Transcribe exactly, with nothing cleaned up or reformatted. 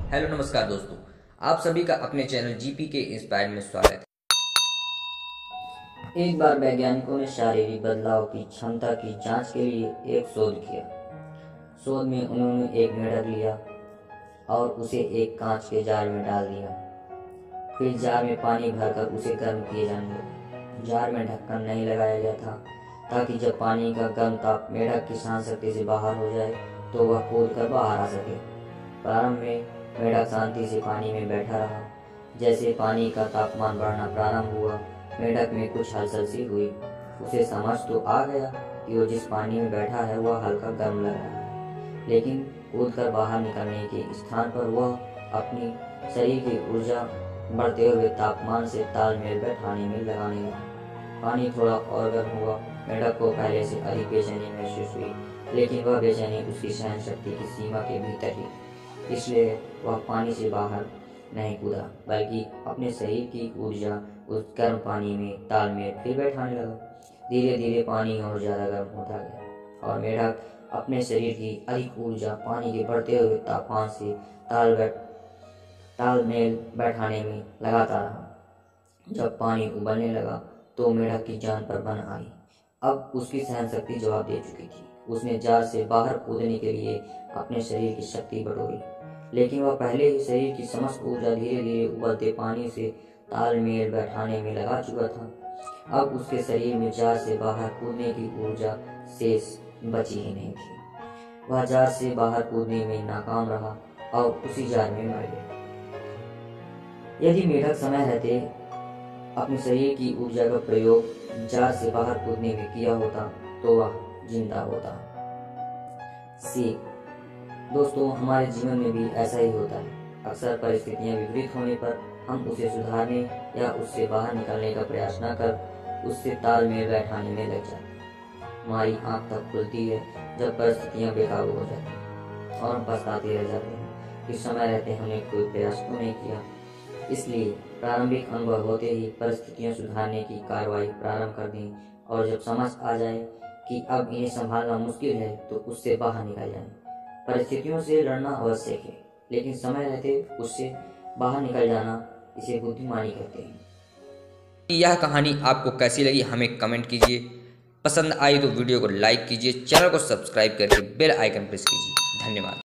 Hello नमस्कार दोस्तों, आप सभी का अपने चैनल जीपी के इंस्पायर में स्वागत है। एक बार वैज्ञानिकों ने शारीरिक बदलाव की क्षमता की जांच के लिए एक शोध किया। शोध में उन्होंने एक मेढक लिया और उसे एक कांच के जार में डाल दिया। फिर जार में पानी भरकर उसे गर्म किए जाने लगा। जार में ढक्कन नहीं लगाया गया था ताकि जब पानी का गर्म ताप मेढक की सहन शक्ति से बाहर हो जाए तो वह कूद कर बाहर आ सके। प्रारंभ में मेढक शांति से पानी में बैठा रहा। जैसे पानी का तापमान बढ़ना प्रारंभ हुआ, मेढक में कुछ हलचल सी हुई। उसे समझ तो आ गया कि वो जिस पानी में बैठा है वह हल्का गर्म लग रहा है, लेकिन कूदकर बाहर निकलने के स्थान पर वह अपनी शरीर की ऊर्जा बढ़ते हुए तापमान से तालमेल बैठाने में लगाने लगा। पानी थोड़ा और गर्म हुआ। मेढक को पहले से अधिक बेचैनी महसूस हुई, लेकिन वह बेचैनी उसकी सहन शक्ति की सीमा के भीतर ही, इसलिए वह पानी से बाहर नहीं कूदा, बल्कि अपने शरीर की ऊर्जा उस गर्म पानी में तालमेल फिर बैठाने लगा। धीरे धीरे पानी और ज़्यादा गर्म होता गया और मेढक अपने शरीर की अधिक ऊर्जा पानी के बढ़ते हुए तापमान से ताल बैठ तालमेल बैठाने में लगाता रहा। जब पानी उबलने लगा तो मेढक की जान पर बन आई। अब उसकी सहन शक्ति जवाब दे चुकी थी। उसने जार से बाहर कूदने के लिए अपने शरीर की शक्ति बढ़ोई, लेकिन वह पहले ही शरीर की समस्त ऊर्जा धीरे धीरे उबलते पानी से तालमेल बैठाने में लगा चुका था। अब उसके शरीर में जार से बाहर कूदने की ऊर्जा शेष बची ही नहीं थी। वह जार से बाहर कूदने में नाकाम रहा और उसी जार में मर गया। यदि मेढक समय रहते अपने शरीर की ऊर्जा का प्रयोग जार से बाहर कूदने में किया होता तो वह जिंदा होता। सीख दोस्तों, हमारे जीवन में भी ऐसा ही होता है। अक्सर परिस्थितियां विपरीत होने पर हम उसे सुधारने या उससे बाहर निकलने का प्रयास न कर उससे तालमेल बैठाने में लग जाते हैं। हमारी आंख तब खुलती है जब परिस्थितियां बेकाबू हो जाती हैं और हम पछताते रह जाते हैं कि समय रहते हमने कोई प्रयास क्यों नहीं किया। इसलिए प्रारंभिक अनुभव होते ही परिस्थितियां सुधारने की कार्रवाई प्रारंभ कर दें और जब समझ आ जाए कि अब इन्हें संभालना मुश्किल है तो उससे बाहर निकल जाएं। परिस्थितियों से लड़ना आवश्यक है, लेकिन समय रहते उससे बाहर निकल जाना इसे बुद्धिमानी कहते हैं। यह कहानी आपको कैसी लगी हमें कमेंट कीजिए। पसंद आई तो वीडियो को लाइक कीजिए, चैनल को सब्सक्राइब करके बेल आइकन प्रेस कीजिए। धन्यवाद।